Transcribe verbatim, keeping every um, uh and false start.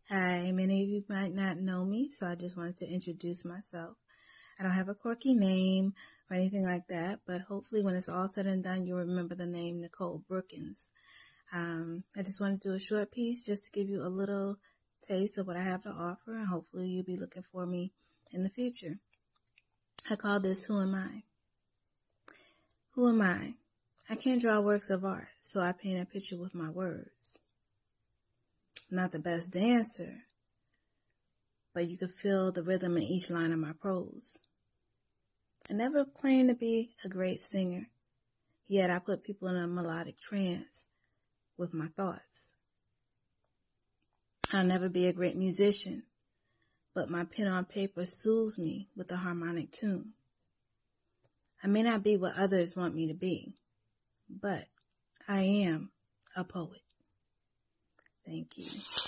Hi, many of you might not know me, so I just wanted to introduce myself. I don't have a quirky name or anything like that, but hopefully when it's all said and done, you'll remember the name Nicole Brookins. Um, I just want to do a short piece just to give you a little taste of what I have to offer, and hopefully you'll be looking for me in the future. I call this Who Am I? Who am I? I can't draw works of art, so I paint a picture with my words. I'm not the best dancer, but you can feel the rhythm in each line of my prose. I never claimed to be a great singer, yet I put people in a melodic trance with my thoughts. I'll never be a great musician, but my pen on paper soothes me with a harmonic tune. I may not be what others want me to be, but I am a poet. Thank you.